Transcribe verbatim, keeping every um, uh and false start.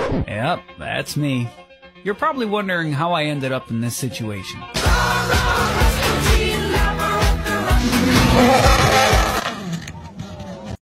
Yep, that's me. You're probably wondering how I ended up in this situation.